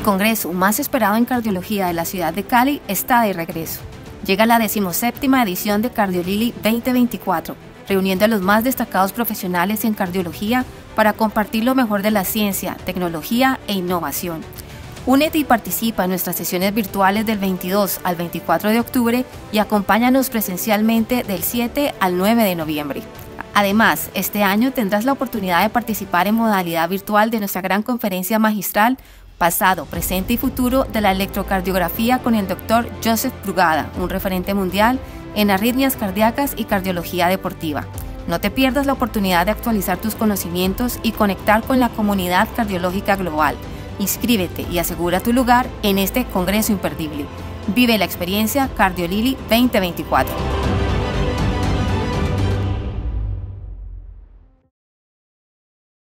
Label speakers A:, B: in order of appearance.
A: congreso más esperado en cardiología de la ciudad de Cali está de regreso. Llega la 17ª edición de Cardiolili 2024, reuniendo a los más destacados profesionales en cardiología para compartir lo mejor de la ciencia, tecnología e innovación. Únete y participa en nuestras sesiones virtuales del 22 al 24 de octubre y acompáñanos presencialmente del 7 al 9 de noviembre. Además, este año tendrás la oportunidad de participar en modalidad virtual de nuestra gran conferencia magistral Pasado, Presente y Futuro de la Electrocardiografía con el Dr. Joseph Brugada, un referente mundial en arritmias cardíacas y cardiología deportiva. No te pierdas la oportunidad de actualizar tus conocimientos y conectar con la comunidad cardiológica global. Inscríbete y asegura tu lugar en este congreso imperdible. Vive la experiencia Cardiolili 2024.